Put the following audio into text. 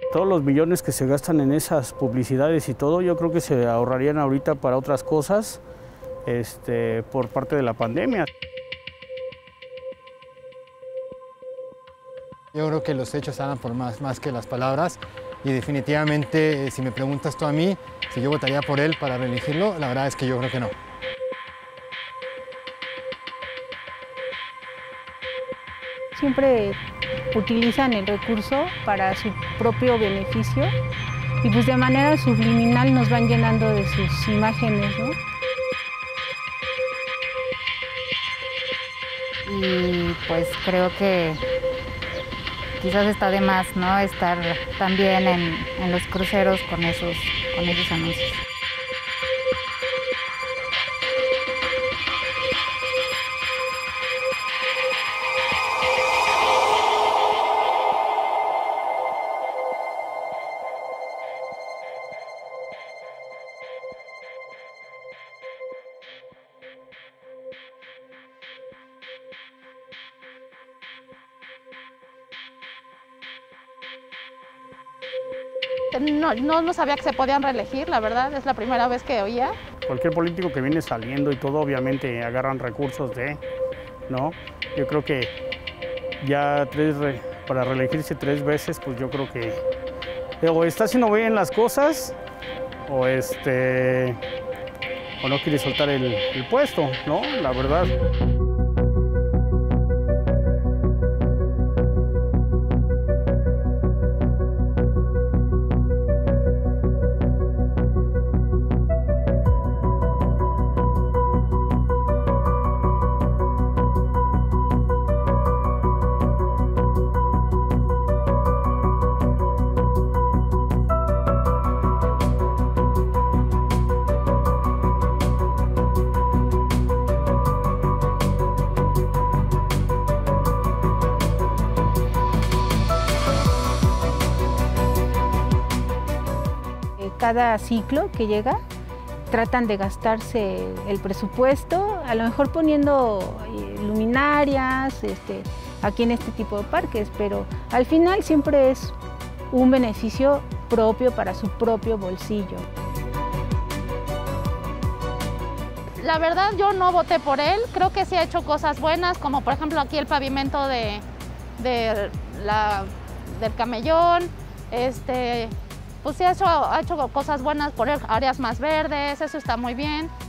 Todos los millones que se gastan en esas publicidades y todo, yo creo que se ahorrarían ahorita para otras cosas por parte de la pandemia. Yo creo que los hechos hablan por más que las palabras y definitivamente, si me preguntas tú a mí, si yo votaría por él para reelegirlo, la verdad es que yo creo que no. Siempre utilizan el recurso para su propio beneficio y pues de manera subliminal nos van llenando de sus imágenes, ¿no? Y pues creo que quizás está de más, ¿no? Estar también en los cruceros con esos anuncios. No sabía que se podían reelegir, la verdad, es la primera vez que oía. Cualquier político que viene saliendo y todo, obviamente agarran recursos ¿no? Yo creo que ya para reelegirse 3 veces, pues yo creo que o está haciendo bien las cosas o no quiere soltar el puesto, ¿no? La verdad. Cada ciclo que llega tratan de gastarse el presupuesto, a lo mejor poniendo luminarias aquí en este tipo de parques, pero al final siempre es un beneficio propio para su propio bolsillo. La verdad yo no voté por él, creo que sí ha hecho cosas buenas, como por ejemplo aquí el pavimento del camellón, pues sí ha hecho cosas buenas, poner áreas más verdes, eso está muy bien.